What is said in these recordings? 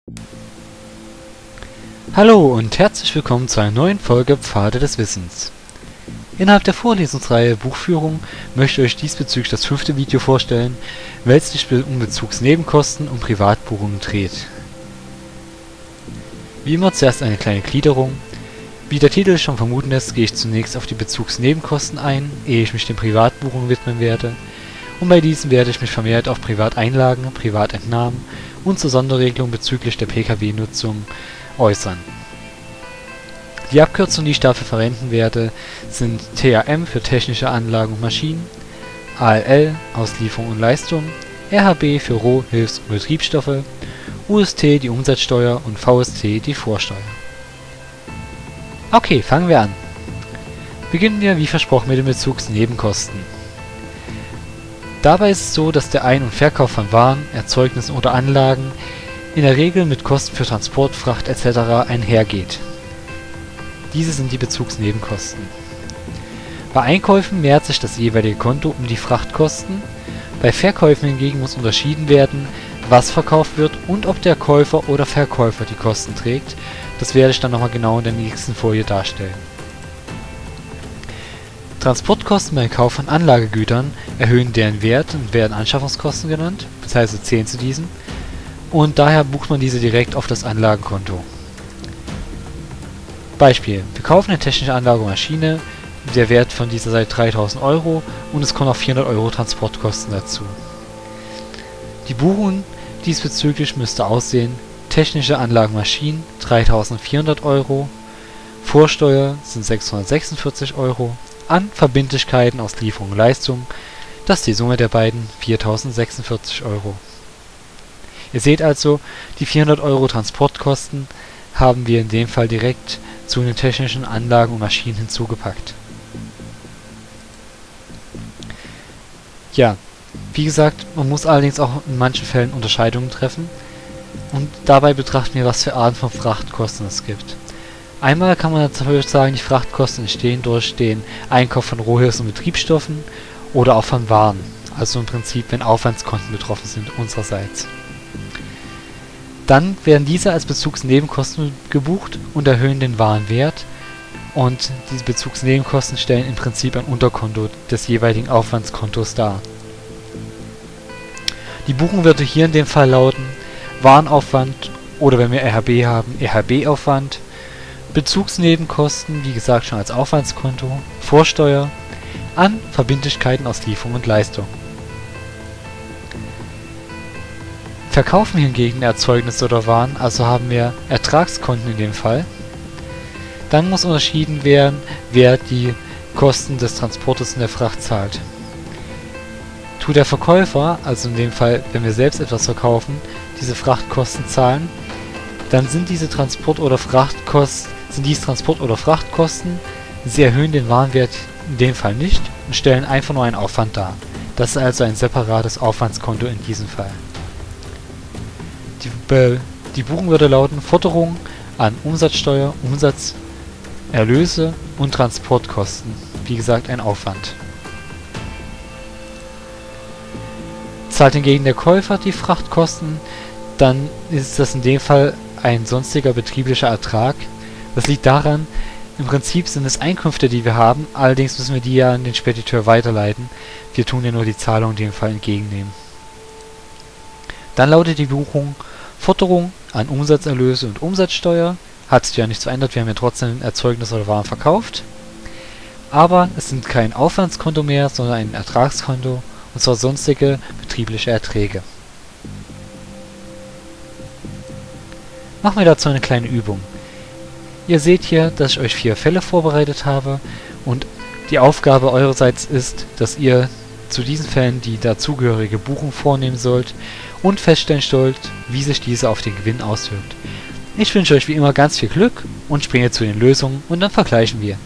Hallo und herzlich willkommen zu einer neuen Folge Pfade des Wissens. Innerhalb der Vorlesungsreihe Buchführung möchte ich euch diesbezüglich das 5. Video vorstellen, welches sich um Bezugsnebenkosten und Privatbuchungen dreht. Wie immer zuerst eine kleine Gliederung. Wie der Titel schon vermuten lässt, gehe ich zunächst auf die Bezugsnebenkosten ein, ehe ich mich den Privatbuchungen widmen werde. Und bei diesen werde ich mich vermehrt auf Privateinlagen, Privatentnahmen und zur Sonderregelung bezüglich der Pkw-Nutzung äußern. Die Abkürzungen, die ich dafür verwenden werde, sind TAM für technische Anlagen und Maschinen, ALL Auslieferung und Leistung, RHB für Roh-, Hilfs- und Betriebsstoffe, UST die Umsatzsteuer und VST die Vorsteuer. Okay, fangen wir an. Beginnen wir wie versprochen mit den Bezugsnebenkosten. Dabei ist es so, dass der Ein- und Verkauf von Waren, Erzeugnissen oder Anlagen in der Regel mit Kosten für Transport, Fracht etc. einhergeht. Diese sind die Bezugsnebenkosten. Bei Einkäufen mehrt sich das jeweilige Konto um die Frachtkosten, bei Verkäufen hingegen muss unterschieden werden, was verkauft wird und ob der Käufer oder Verkäufer die Kosten trägt. Das werde ich dann nochmal genau in der nächsten Folie darstellen. Transportkosten beim Kauf von Anlagegütern erhöhen deren Wert und werden Anschaffungskosten genannt, bzw. zählen zu diesen, und daher bucht man diese direkt auf das Anlagenkonto. Beispiel: Wir kaufen eine technische Anlage oder Maschine, der Wert von dieser sei 3.000 € und es kommen noch 400 € Transportkosten dazu. Die Buchung diesbezüglich müsste aussehen: technische Anlagen Maschinen 3.400 €, Vorsteuer sind 646 €, an Verbindlichkeiten aus Lieferung und Leistung, das ist die Summe der beiden, 4.046 €. Ihr seht also, die 400 € Transportkosten haben wir in dem Fall direkt zu den technischen Anlagen und Maschinen hinzugepackt. Ja, wie gesagt, man muss allerdings auch in manchen Fällen Unterscheidungen treffen und dabei betrachten wir, was für Arten von Frachtkosten es gibt. Einmal kann man natürlich sagen, die Frachtkosten entstehen durch den Einkauf von Rohhilfs- und Betriebsstoffen oder auch von Waren, also im Prinzip, wenn Aufwandskonten betroffen sind unsererseits. Dann werden diese als Bezugsnebenkosten gebucht und erhöhen den Warenwert, und diese Bezugsnebenkosten stellen im Prinzip ein Unterkonto des jeweiligen Aufwandskontos dar. Die Buchung würde hier in dem Fall lauten: Warenaufwand oder, wenn wir RHB haben, RHB-Aufwand, Bezugsnebenkosten, wie gesagt schon als Aufwandskonto, Vorsteuer, an Verbindlichkeiten aus Lieferung und Leistung. Verkaufen hingegen Erzeugnisse oder Waren, also haben wir Ertragskonten in dem Fall. Dann muss unterschieden werden, wer die Kosten des Transportes und der Fracht zahlt. Tut der Verkäufer, also in dem Fall, wenn wir selbst etwas verkaufen, diese Frachtkosten zahlen, dann sind diese Transport- oder Frachtkosten, sie erhöhen den Warenwert in dem Fall nicht und stellen einfach nur einen Aufwand dar. Das ist also ein separates Aufwandskonto in diesem Fall. Die Buchung würde lauten: Forderung an Umsatzsteuer, Umsatzerlöse und Transportkosten. Wie gesagt, ein Aufwand. Zahlt hingegen der Käufer die Frachtkosten, dann ist das in dem Fall ein sonstiger betrieblicher Ertrag. Das liegt daran, im Prinzip sind es Einkünfte, die wir haben, allerdings müssen wir die ja an den Spediteur weiterleiten. Wir tun ja nur die Zahlung in dem Fall entgegennehmen. Dann lautet die Buchung: Forderung an Umsatzerlöse und Umsatzsteuer. Hat sich ja nichts verändert, wir haben ja trotzdem Erzeugnisse oder Waren verkauft. Aber es sind kein Aufwandskonto mehr, sondern ein Ertragskonto, und zwar sonstige betriebliche Erträge. Machen wir dazu eine kleine Übung. Ihr seht hier, dass ich euch 4 Fälle vorbereitet habe, und die Aufgabe eurerseits ist, dass ihr zu diesen Fällen die dazugehörige Buchung vornehmen sollt und feststellen sollt, wie sich diese auf den Gewinn auswirkt. Ich wünsche euch wie immer ganz viel Glück und springe zu den Lösungen und dann vergleichen wir.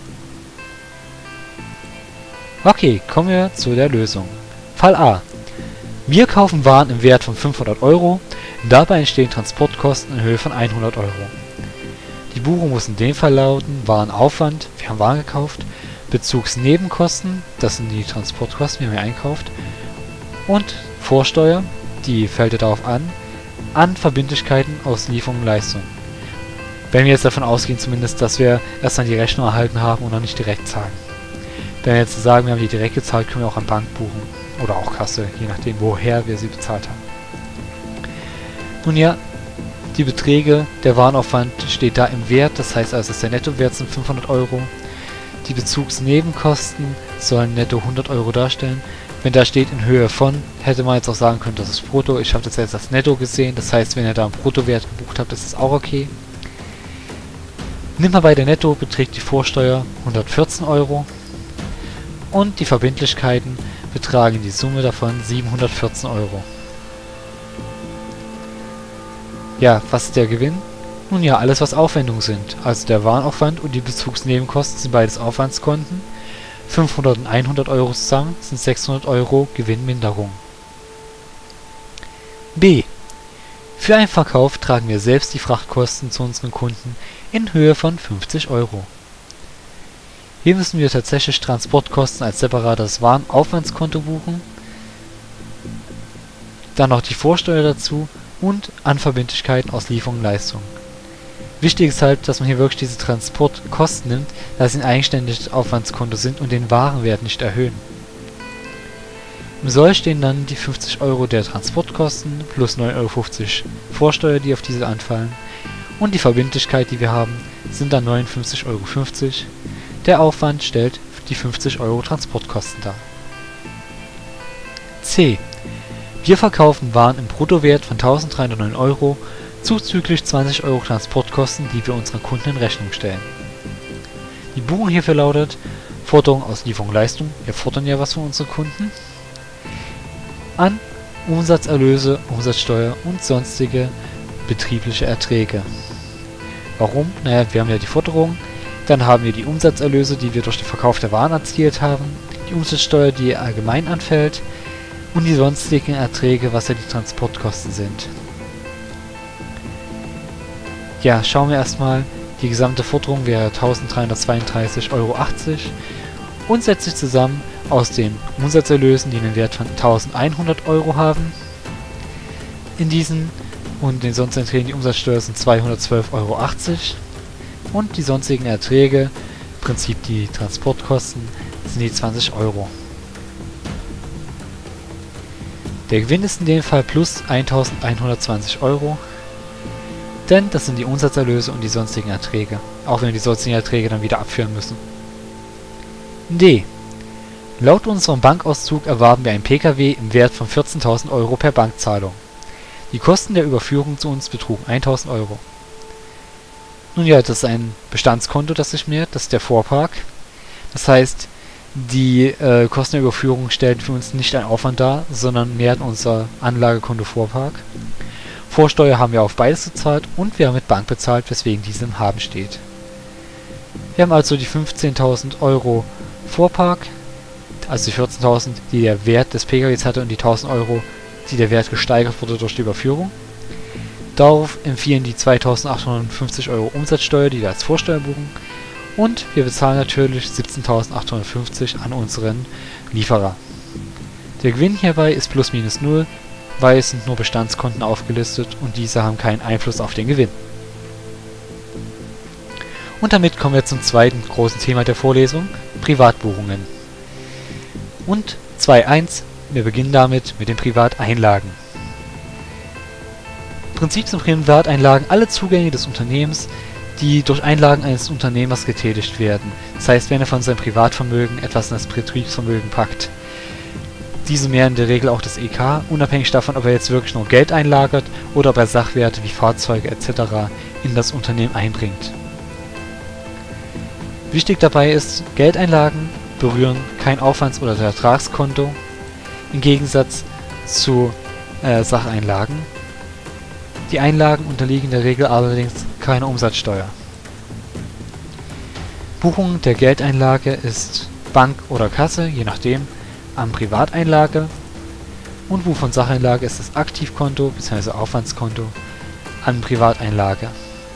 Okay, kommen wir zu der Lösung. Fall A. Wir kaufen Waren im Wert von 500 €, dabei entstehen Transportkosten in Höhe von 100 €. Die Buchung muss in dem Fall lauten: Warenaufwand, wir haben Waren gekauft, Bezugsnebenkosten, das sind die Transportkosten, wir haben einkauft, und Vorsteuer, die fällt darauf an, an Verbindlichkeiten aus Lieferung und Leistung. Wenn wir jetzt davon ausgehen zumindest, dass wir erst dann die Rechnung erhalten haben und noch nicht direkt zahlen. Wenn wir jetzt sagen, wir haben die direkt gezahlt, können wir auch an Bank buchen. Oder auch Kasse, je nachdem, woher wir sie bezahlt haben. Nun ja, die Beträge, der Warenaufwand steht da im Wert, das heißt also, dass der Nettowert sind 500 Euro. Die Bezugsnebenkosten sollen netto 100 Euro darstellen. Wenn da steht in Höhe von, hätte man jetzt auch sagen können, das ist brutto. Ich habe das jetzt als netto gesehen, das heißt, wenn ihr da einen Bruttowert gebucht habt, ist das auch okay. Nimmt man bei der Netto, beträgt die Vorsteuer 114 Euro und die Verbindlichkeiten betragen die Summe davon 714 Euro. Ja, was ist der Gewinn? Nun ja, alles was Aufwendungen sind, also der Warenaufwand und die Bezugsnebenkosten sind beides Aufwandskonten. 500 und 100 Euro zusammen sind 600 Euro Gewinnminderung. B. Für einen Verkauf tragen wir selbst die Frachtkosten zu unseren Kunden in Höhe von 50 Euro. Hier müssen wir tatsächlich Transportkosten als separates Warenaufwandskonto buchen, dann noch die Vorsteuer dazu und Anverbindlichkeiten aus Lieferung und Leistung. Wichtig ist halt, dass man hier wirklich diese Transportkosten nimmt, da sie ein eigenständiges Aufwandskonto sind und den Warenwert nicht erhöhen. Im Soll stehen dann die 50 Euro der Transportkosten plus 9,50 Euro Vorsteuer, die auf diese anfallen, und die Verbindlichkeit, die wir haben, sind dann 59,50 Euro. Der Aufwand stellt die 50 Euro Transportkosten dar. C. Wir verkaufen Waren im Bruttowert von 1.309 Euro zuzüglich 20 Euro Transportkosten, die wir unseren Kunden in Rechnung stellen. Die Buchung hierfür lautet: Forderung aus Lieferung und Leistung, wir fordern ja was von unseren Kunden, an Umsatzerlöse, Umsatzsteuer und sonstige betriebliche Erträge. Warum? Naja, wir haben ja die Forderung, dann haben wir die Umsatzerlöse, die wir durch den Verkauf der Waren erzielt haben, die Umsatzsteuer, die allgemein anfällt, und die sonstigen Erträge, was ja die Transportkosten sind. Ja, schauen wir erstmal, die gesamte Forderung wäre 1.332,80 Euro und setzt sich zusammen aus den Umsatzerlösen, die einen Wert von 1.100 Euro haben. In diesen und den sonstigen Erträgen, die Umsatzsteuer sind 212,80 Euro und die sonstigen Erträge, im Prinzip die Transportkosten, sind die 20 Euro. Der Gewinn ist in dem Fall plus 1.120 Euro. Denn das sind die Umsatzerlöse und die sonstigen Erträge, auch wenn wir die sonstigen Erträge dann wieder abführen müssen. D. Laut unserem Bankauszug erwarben wir einen Pkw im Wert von 14.000 Euro per Bankzahlung. Die Kosten der Überführung zu uns betrugen 1.000 Euro. Nun ja, das ist ein Bestandskonto, das sich mehrt, das ist der Fuhrpark. Das heißt, die Kosten der Überführung stellen für uns nicht einen Aufwand dar, sondern mehren unser Anlagekonto Fuhrpark. Vorsteuer haben wir auf beides gezahlt und wir haben mit Bank bezahlt, weswegen diese im Haben steht. Wir haben also die 15.000 Euro Fuhrpark, also die 14.000, die der Wert des PKWs hatte, und die 1.000 Euro, die der Wert gesteigert wurde durch die Überführung. Darauf empfehlen die 2.850 Euro Umsatzsteuer, die wir als Vorsteuer buchen, und wir bezahlen natürlich 17.850 an unseren Lieferer. Der Gewinn hierbei ist plus minus null, weil es sind nur Bestandskonten aufgelistet und diese haben keinen Einfluss auf den Gewinn. Und damit kommen wir zum zweiten großen Thema der Vorlesung, Privatbuchungen. Und 2.1, wir beginnen damit mit den Privateinlagen. Im Prinzip sind Privateinlagen alle Zugänge des Unternehmens, die durch Einlagen eines Unternehmers getätigt werden. Das heißt, wenn er von seinem Privatvermögen etwas in das Betriebsvermögen packt. Diese mehren in der Regel auch das EK, unabhängig davon, ob er jetzt wirklich nur Geld einlagert oder ob er Sachwerte wie Fahrzeuge etc. in das Unternehmen einbringt. Wichtig dabei ist, Geldeinlagen berühren kein Aufwands- oder Ertragskonto, im Gegensatz zu Sacheinlagen. Die Einlagen unterliegen in der Regel allerdings keiner Umsatzsteuer. Buchung der Geldeinlage ist Bank oder Kasse, je nachdem, an Privateinlage, und Buch von Sacheinlage ist das Aktivkonto bzw. Aufwandskonto an Privateinlage.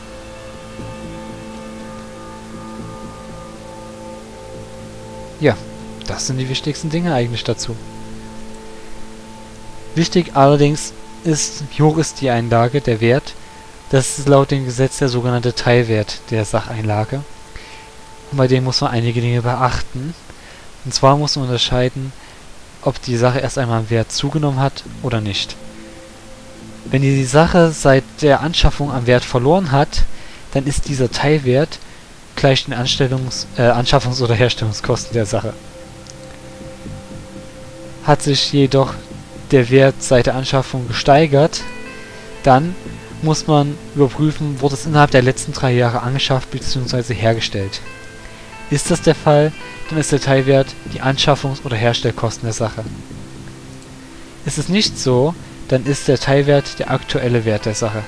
Ja, das sind die wichtigsten Dinge eigentlich dazu. Wichtig allerdings ist, wie hoch ist die Einlage, der Wert. Das ist laut dem Gesetz der sogenannte Teilwert der Sacheinlage. Und bei dem muss man einige Dinge beachten. Und zwar muss man unterscheiden, ob die Sache erst einmal an Wert zugenommen hat oder nicht. Wenn die Sache seit der Anschaffung an Wert verloren hat, dann ist dieser Teilwert gleich den Anschaffungs- oder Herstellungskosten der Sache. Hat sich jedoch der Wert seit der Anschaffung gesteigert, dann muss man überprüfen, wurde es innerhalb der letzten 3 Jahre angeschafft bzw. hergestellt. Ist das der Fall, dann ist der Teilwert die Anschaffungs- oder Herstellkosten der Sache. Ist es nicht so, dann ist der Teilwert der aktuelle Wert der Sache.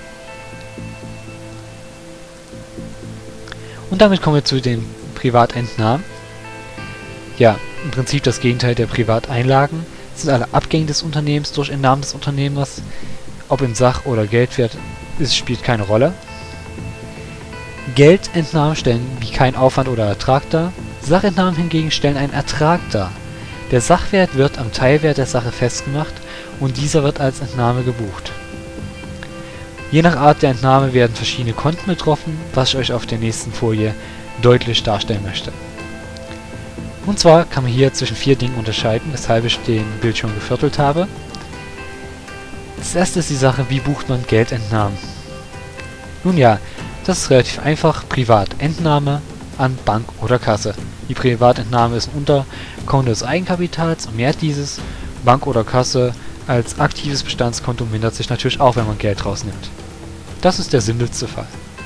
Und damit kommen wir zu den Privatentnahmen. Ja, im Prinzip das Gegenteil der Privateinlagen. Das sind alle Abgänge des Unternehmens durch Entnahmen des Unternehmers. Ob in Sach- oder Geldwert, es spielt keine Rolle. Geldentnahmen stellen wie keinen Aufwand oder Ertrag dar. Sachentnahmen hingegen stellen einen Ertrag dar. Der Sachwert wird am Teilwert der Sache festgemacht und dieser wird als Entnahme gebucht. Je nach Art der Entnahme werden verschiedene Konten betroffen, was ich euch auf der nächsten Folie deutlich darstellen möchte. Und zwar kann man hier zwischen 4 Dingen unterscheiden, weshalb ich den Bildschirm geviertelt habe. Das erste ist die Sache, wie bucht man Geldentnahmen? Nun ja, das ist relativ einfach. Privatentnahme an Bank oder Kasse. Die Privatentnahme ist ein Unterkonto des Eigenkapitals und mehrt dieses. Bank oder Kasse als aktives Bestandskonto mindert sich natürlich auch, wenn man Geld rausnimmt. Das ist der simpelste Fall.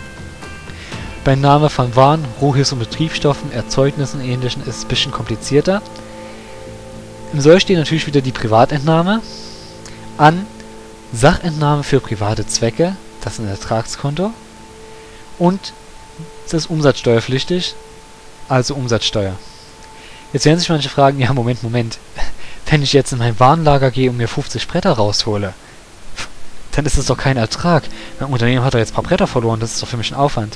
Bei Entnahme von Waren, Rohhilfs- und Betriebsstoffen, Erzeugnissen und Ähnlichem ist es ein bisschen komplizierter. Im Soll steht natürlich wieder die Privatentnahme an Sachentnahme für private Zwecke, das ist ein Ertragskonto, und das ist umsatzsteuerpflichtig, also Umsatzsteuer. Jetzt werden sich manche fragen, ja Moment, wenn ich jetzt in mein Warenlager gehe und mir 50 Bretter raushole, dann ist das doch kein Ertrag. Mein Unternehmen hat doch jetzt ein paar Bretter verloren, das ist doch für mich ein Aufwand.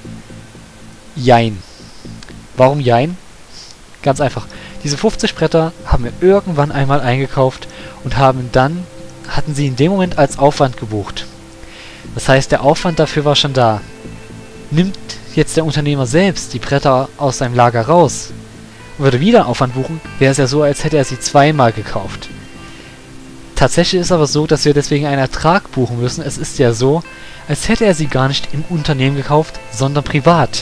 Jein. Warum jein? Ganz einfach. Diese 50 Bretter haben wir irgendwann einmal eingekauft und hatten sie in dem Moment als Aufwand gebucht. Das heißt, der Aufwand dafür war schon da. Nimmt jetzt der Unternehmer selbst die Bretter aus seinem Lager raus und würde wieder einen Aufwand buchen, wäre es ja so, als hätte er sie zweimal gekauft. Tatsächlich ist aber so, dass wir deswegen einen Ertrag buchen müssen. Es ist ja so, als hätte er sie gar nicht im Unternehmen gekauft, sondern privat.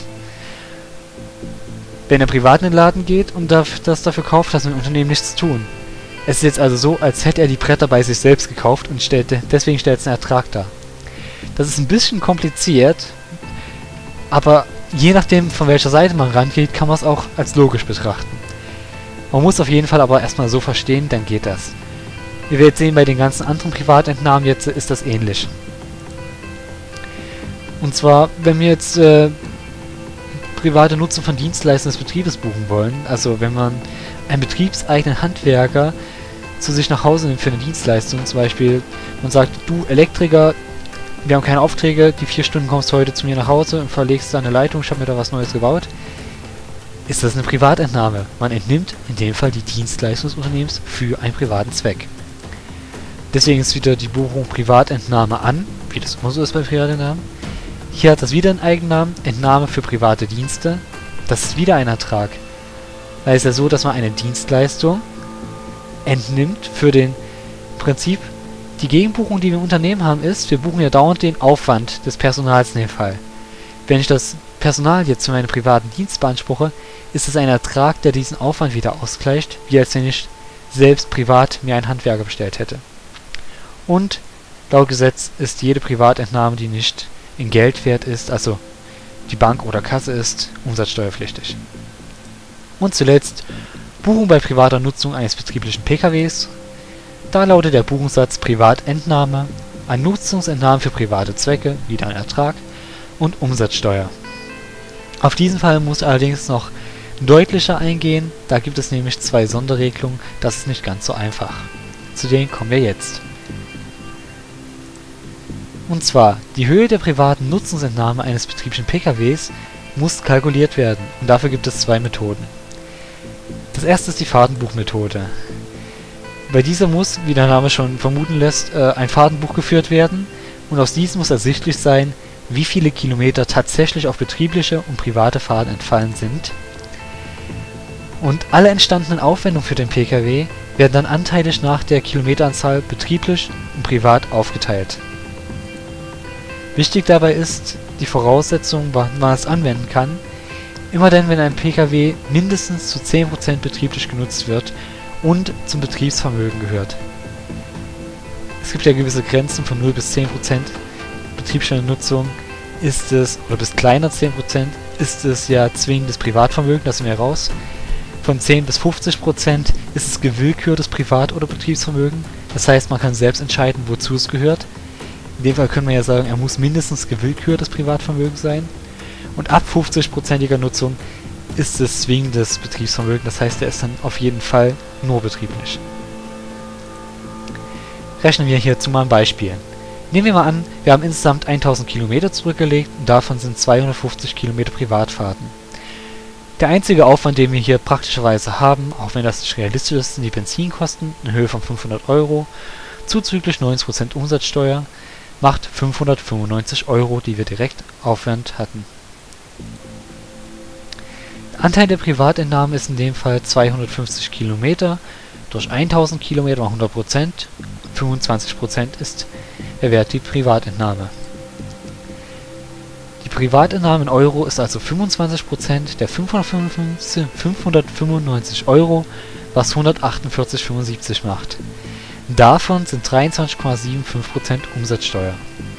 Wenn er privat in den Laden geht und das dafür kauft, hat es mit dem Unternehmen nichts zu tun. Es ist jetzt also so, als hätte er die Bretter bei sich selbst gekauft und deswegen stellt es einen Ertrag dar. Das ist ein bisschen kompliziert, aber je nachdem, von welcher Seite man rangeht, kann man es auch als logisch betrachten. Man muss auf jeden Fall aber erstmal so verstehen, dann geht das. Ihr werdet sehen, bei den ganzen anderen Privatentnahmen jetzt ist das ähnlich. Und zwar, wenn wir jetzt private Nutzung von Dienstleistungen des Betriebes buchen wollen, also wenn man einen betriebseigenen Handwerker zu sich nach Hause nimmt für eine Dienstleistung, zum Beispiel, man sagt, du Elektriker, wir haben keine Aufträge, die 4 Stunden kommst heute zu mir nach Hause und verlegst da eine Leitung, ich habe mir da was Neues gebaut, ist das eine Privatentnahme. Man entnimmt in dem Fall die Dienstleistung des Unternehmens für einen privaten Zweck. Deswegen ist wieder die Buchung Privatentnahme an, wie das immer so ist bei Privatentnahmen. Hier hat das wieder einen Eigennamen, Entnahme für private Dienste. Das ist wieder ein Ertrag. Da ist ja so, dass man eine Dienstleistung entnimmt für den im Prinzip. Die Gegenbuchung, die wir im Unternehmen haben, ist, wir buchen ja dauernd den Aufwand des Personals in dem Fall. Wenn ich das Personal jetzt für meinen privaten Dienst beanspruche, ist es ein Ertrag, der diesen Aufwand wieder ausgleicht, wie als wenn ich selbst privat mir einen Handwerker bestellt hätte. Und laut Gesetz ist jede Privatentnahme, die nicht in Geldwert ist, also die Bank oder Kasse ist, umsatzsteuerpflichtig. Und zuletzt Buchung bei privater Nutzung eines betrieblichen PKWs. Da lautet der Buchungssatz Privatentnahme, an Nutzungsentnahmen für private Zwecke, wieder ein Ertrag, und Umsatzsteuer. Auf diesen Fall muss ich allerdings noch deutlicher eingehen, da gibt es nämlich 2 Sonderregelungen, das ist nicht ganz so einfach. Zu denen kommen wir jetzt. Und zwar, die Höhe der privaten Nutzungsentnahme eines betrieblichen PKWs muss kalkuliert werden und dafür gibt es 2 Methoden. Das erste ist die Fahrtenbuchmethode. Bei dieser muss, wie der Name schon vermuten lässt, ein Fahrtenbuch geführt werden und aus diesem muss ersichtlich sein, wie viele Kilometer tatsächlich auf betriebliche und private Fahrten entfallen sind. Und alle entstandenen Aufwendungen für den Pkw werden dann anteilig nach der Kilometeranzahl betrieblich und privat aufgeteilt. Wichtig dabei ist die Voraussetzung, wann man es anwenden kann. Immer dann, wenn ein Pkw mindestens zu 10% betrieblich genutzt wird und zum Betriebsvermögen gehört. Es gibt ja gewisse Grenzen von 0 bis 10% betrieblicher Nutzung ist es, oder bis kleiner 10% ist es ja zwingendes Privatvermögen, das sind wir raus. Von 10 bis 50% ist es gewillkürtes Privat- oder Betriebsvermögen. Das heißt, man kann selbst entscheiden, wozu es gehört. In dem Fall können wir ja sagen, er muss mindestens gewillkürtes Privatvermögen sein. Und ab 50%iger Nutzung ist es zwingendes Betriebsvermögen. Das heißt, er ist dann auf jeden Fall nur betrieblich. Rechnen wir hierzu mal ein Beispiel. Nehmen wir mal an, wir haben insgesamt 1000 Kilometer zurückgelegt und davon sind 250 Kilometer Privatfahrten. Der einzige Aufwand, den wir hier praktischerweise haben, auch wenn das nicht realistisch ist, sind die Benzinkosten in Höhe von 500 Euro, zuzüglich 90% Umsatzsteuer, macht 595 Euro, die wir direkt Aufwand hatten. Der Anteil der Privatentnahmen ist in dem Fall 250 Kilometer durch 1000 Kilometer mal 100%, 25% ist der Wert die Privatentnahme. Die Privatentnahme in Euro ist also 25% der 595 Euro, was 148,75 macht. Davon sind 23,75% Umsatzsteuer.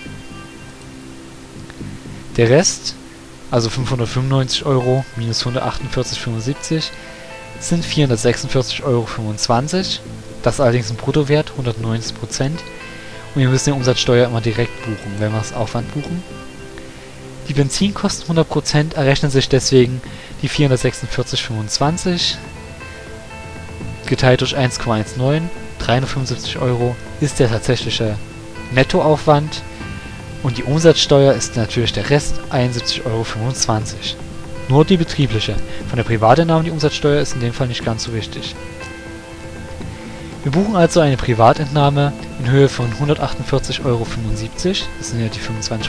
Der Rest, also 595 Euro minus 148,75, sind 446,25 Euro. Das ist allerdings ein Bruttowert, 190%. Und wir müssen die Umsatzsteuer immer direkt buchen, wenn wir das Aufwand buchen. Die Benzinkosten 100% errechnen sich deswegen die 446,25 geteilt durch 1,19, 375 Euro ist der tatsächliche Nettoaufwand und die Umsatzsteuer ist natürlich der Rest, 71,25 Euro. Nur die betriebliche. Von der Privatentnahme die Umsatzsteuer ist in dem Fall nicht ganz so wichtig. Wir buchen also eine Privatentnahme in Höhe von 148,75 Euro, das sind ja die 25%.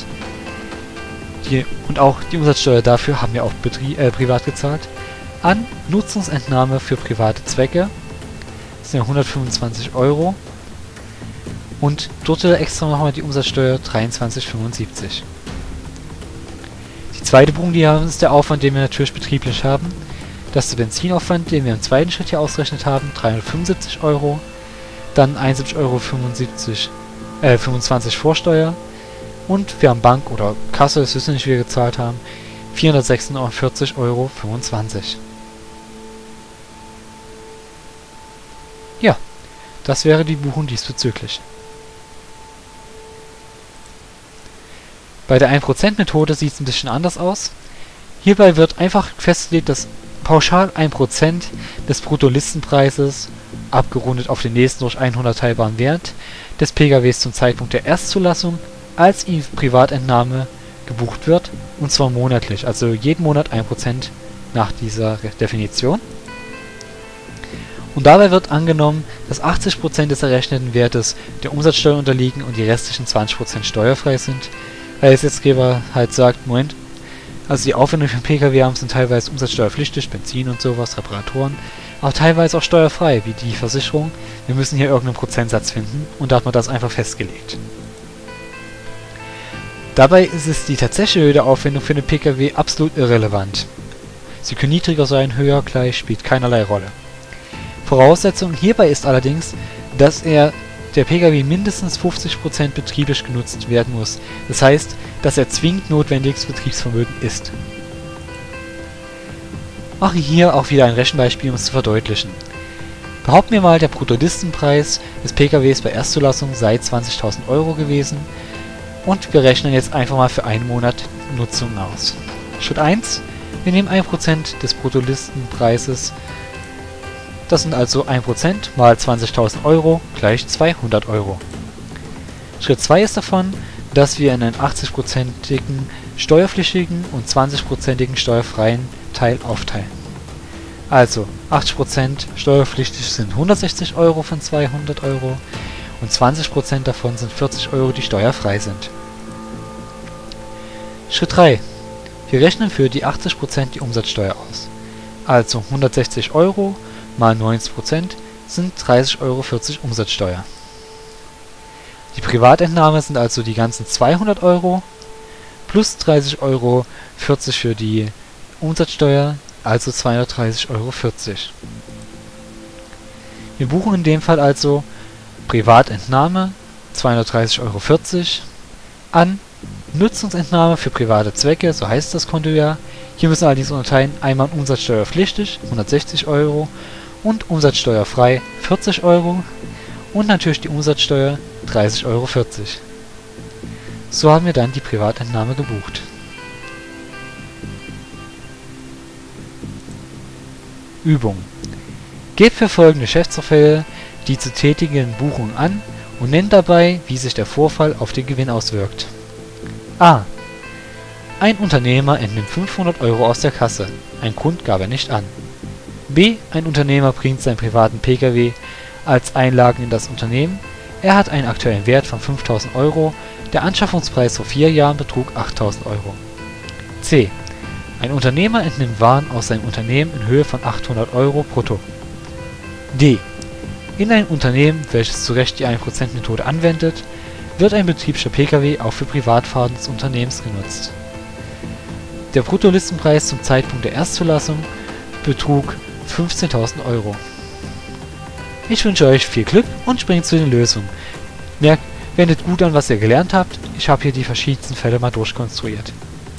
Und auch die Umsatzsteuer dafür haben wir auch privat gezahlt. An Nutzungsentnahme für private Zwecke, das sind ja 125 Euro. Und dort extra machen wir die Umsatzsteuer 23,75. Die zweite Buchung, die wir haben, ist der Aufwand, den wir natürlich betrieblich haben. Das ist der Benzinaufwand, den wir im zweiten Schritt hier ausgerechnet haben, 375 Euro. Dann 71,25 Euro 25 Vorsteuer. Und wir haben Bank oder Kasse, das wissen wir nicht, wie wir gezahlt haben, 446,25 Euro. Ja, das wäre die Buchung diesbezüglich. Bei der 1%-Methode sieht es ein bisschen anders aus. Hierbei wird einfach festgelegt, dass pauschal 1% des Bruttolistenpreises, abgerundet auf den nächsten durch 100 teilbaren Wert, des Pkws zum Zeitpunkt der Erstzulassung als Privatentnahme gebucht wird, und zwar monatlich, also jeden Monat 1% nach dieser Definition. Und dabei wird angenommen, dass 80% des errechneten Wertes der Umsatzsteuer unterliegen und die restlichen 20% steuerfrei sind, weil der Gesetzgeber halt sagt, Moment, also die Aufwendungen für den Pkw haben sind teilweise umsatzsteuerpflichtig, Benzin und sowas, Reparaturen, aber teilweise auch steuerfrei, wie die Versicherung. Wir müssen hier irgendeinen Prozentsatz finden und da hat man das einfach festgelegt. Dabei ist es die tatsächliche Höhe der Aufwendung für den Pkw absolut irrelevant. Sie können niedriger sein, höher, gleich, spielt keinerlei Rolle. Voraussetzung hierbei ist allerdings, dass der Pkw mindestens 50% betrieblich genutzt werden muss. Das heißt, dass er zwingend notwendiges Betriebsvermögen ist. Mache hier auch wieder ein Rechenbeispiel, um es zu verdeutlichen. Behaupten wir mal, der Bruttolistenpreis des Pkws bei Erstzulassung sei 20.000 Euro gewesen und wir rechnen jetzt einfach mal für einen Monat Nutzung aus. Schritt 1, wir nehmen 1% des Bruttolistenpreises. Das sind also 1% mal 20.000 Euro gleich 200 Euro. Schritt 2 ist davon, dass wir in einen 80%igen steuerpflichtigen und 20%igen steuerfreien Teil aufteilen. Also 80% steuerpflichtig sind 160 Euro von 200 Euro und 20% davon sind 40 Euro, die steuerfrei sind. Schritt 3. Wir rechnen für die 80% die Umsatzsteuer aus. Also 160 Euro mal 90% sind 30,40 Euro Umsatzsteuer. Die Privatentnahme sind also die ganzen 200 Euro plus 30,40 Euro für die Umsatzsteuer, also 230,40 Euro. Wir buchen in dem Fall also Privatentnahme 230,40 Euro an, Nutzungsentnahme für private Zwecke, so heißt das Konto ja. Hier müssen wir allerdings unterteilen, einmal umsatzsteuerpflichtig 160 Euro und umsatzsteuerfrei 40 Euro und natürlich die Umsatzsteuer 30,40 Euro. So haben wir dann die Privatentnahme gebucht. Übung. Gebt für folgende Geschäftsvorfälle die zu tätigenden Buchungen an und nennt dabei, wie sich der Vorfall auf den Gewinn auswirkt. A. Ein Unternehmer entnimmt 500 Euro aus der Kasse. Ein Kund gab er nicht an. B. Ein Unternehmer bringt seinen privaten Pkw als Einlagen in das Unternehmen. Er hat einen aktuellen Wert von 5.000 Euro. Der Anschaffungspreis vor 4 Jahren betrug 8.000 Euro. C. Ein Unternehmer entnimmt Waren aus seinem Unternehmen in Höhe von 800 Euro brutto. D. In einem Unternehmen, welches zu Recht die 1%-Methode anwendet, wird ein betrieblicher Pkw auch für Privatfahrten des Unternehmens genutzt. Der Bruttolistenpreis zum Zeitpunkt der Erstzulassung betrug 15.000 Euro. Ich wünsche euch viel Glück und springt zu den Lösungen. Wendet gut an, was ihr gelernt habt. Ich habe hier die verschiedensten Fälle mal durchkonstruiert.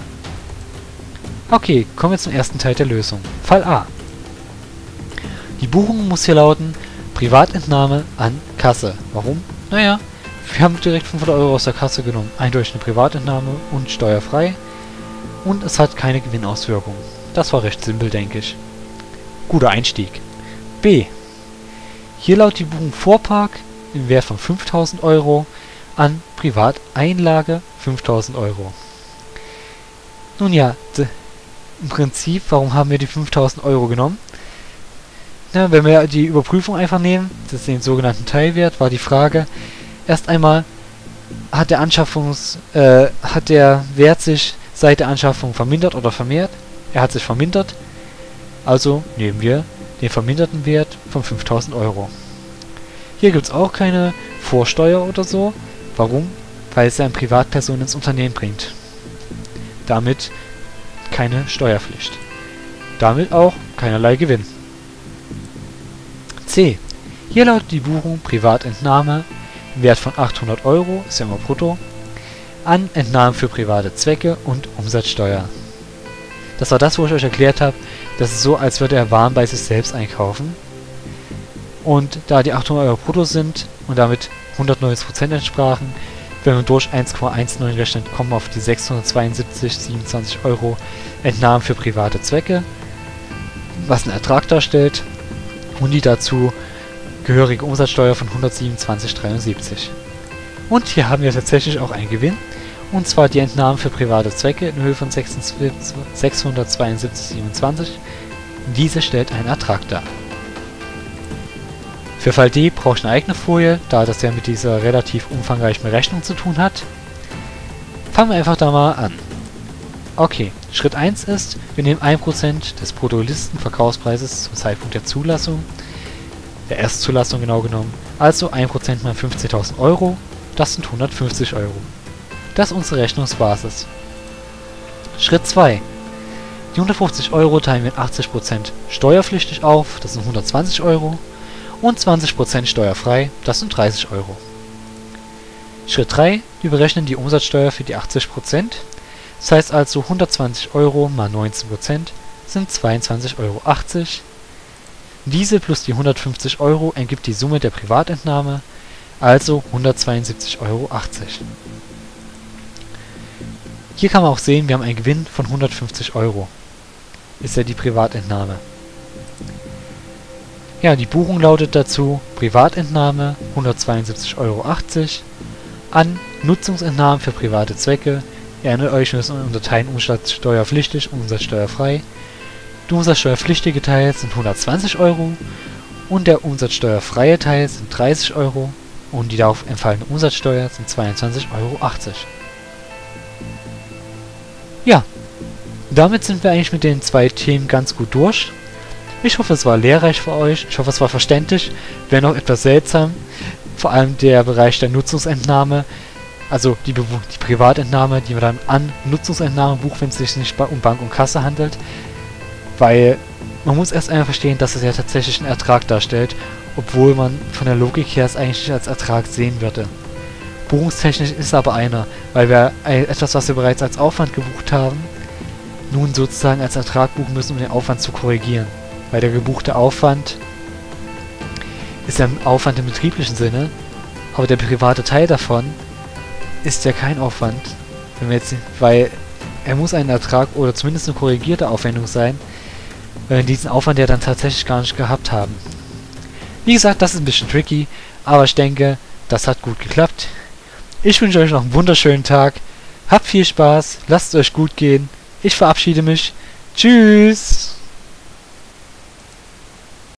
Okay, kommen wir zum ersten Teil der Lösung. Fall A. Die Buchung muss hier lauten Privatentnahme an Kasse. Warum? Naja, wir haben direkt 500 Euro aus der Kasse genommen. Eindeutig eine Privatentnahme und steuerfrei. Und es hat keine Gewinnauswirkung. Das war recht simpel, denke ich. Guter Einstieg. B. Hier lautet die Buchung Fuhrpark im Wert von 5.000 Euro an Privateinlage 5.000 Euro. Nun ja, im Prinzip, warum haben wir die 5.000 Euro genommen? Na, wenn wir die Überprüfung einfach nehmen, das ist den sogenannten Teilwert, war die Frage, erst einmal hat der Wert sich seit der Anschaffung vermindert oder vermehrt? Er hat sich vermindert, also nehmen wir den verminderten Wert von 5.000 Euro. Hier gibt es auch keine Vorsteuer oder so. Warum? Weil es ja eine Privatperson ins Unternehmen bringt. Damit keine Steuerpflicht. Damit auch keinerlei Gewinn. C. Hier lautet die Buchung Privatentnahme im Wert von 800 Euro, ist ja immer brutto, an Entnahmen für private Zwecke und Umsatzsteuer. Das war das, wo ich euch erklärt habe. Das ist so, als würde er Waren bei sich selbst einkaufen. Und da die 800 Euro brutto sind und damit 190% entsprachen, wenn wir durch 1,19 rechnen, kommen wir auf die 672,27 Euro Entnahmen für private Zwecke, was einen Ertrag darstellt, und die dazu gehörige Umsatzsteuer von 127,73. Und hier haben wir tatsächlich auch einen Gewinn, und zwar die Entnahmen für private Zwecke in Höhe von 672,27. Diese stellt einen Ertrag dar. Für Fall D brauche ich eine eigene Folie, da das ja mit dieser relativ umfangreichen Berechnung zu tun hat. Fangen wir einfach da mal an. Okay, Schritt 1 ist, wir nehmen 1% des Bruttolistenverkaufspreises zum Zeitpunkt der Zulassung, der Erstzulassung genau genommen, also 1% mal 15.000 Euro, das sind 150 Euro. Das ist unsere Rechnungsbasis. Schritt 2. Die 150 Euro teilen wir in 80% steuerpflichtig auf, das sind 120 Euro, und 20% steuerfrei, das sind 30 Euro. Schritt 3. Wir berechnen die Umsatzsteuer für die 80%. Das heißt also 120 Euro mal 19% sind 22,80 Euro. Diese plus die 150 Euro ergibt die Summe der Privatentnahme, also 172,80 Euro. Hier kann man auch sehen, wir haben einen Gewinn von 150 Euro. Ist ja die Privatentnahme. Ja, die Buchung lautet dazu Privatentnahme 172,80 Euro an Nutzungsentnahmen für private Zwecke. Ihr erinnert euch, wir müssen unterteilen umsatzsteuerpflichtig und umsatzsteuerfrei. Der umsatzsteuerpflichtige Teil sind 120 Euro und der umsatzsteuerfreie Teil sind 30 Euro und die darauf entfallende Umsatzsteuer sind 22,80 Euro. Ja, damit sind wir eigentlich mit den 2 Themen ganz gut durch. Ich hoffe, es war lehrreich für euch. Ich hoffe, es war verständlich. Wäre noch etwas seltsam. Vor allem der Bereich der Nutzungsentnahme. Also die Privatentnahme, die man dann an Nutzungsentnahme bucht, wenn es sich nicht um Bank und Kasse handelt. Weil man muss erst einmal verstehen, dass es ja tatsächlich einen Ertrag darstellt, obwohl man von der Logik her es eigentlich nicht als Ertrag sehen würde. Buchungstechnisch ist es aber einer, weil wir etwas, was wir bereits als Aufwand gebucht haben, nun sozusagen als Ertrag buchen müssen, um den Aufwand zu korrigieren. Weil der gebuchte Aufwand ist ja ein Aufwand im betrieblichen Sinne, aber der private Teil davon ist ja kein Aufwand, wenn wir jetzt, weil er muss ein Ertrag oder zumindest eine korrigierte Aufwendung sein, weil wir diesen Aufwand ja dann tatsächlich gar nicht gehabt haben. Wie gesagt, das ist ein bisschen tricky, aber ich denke, das hat gut geklappt. Ich wünsche euch noch einen wunderschönen Tag, habt viel Spaß, lasst es euch gut gehen, ich verabschiede mich, tschüss!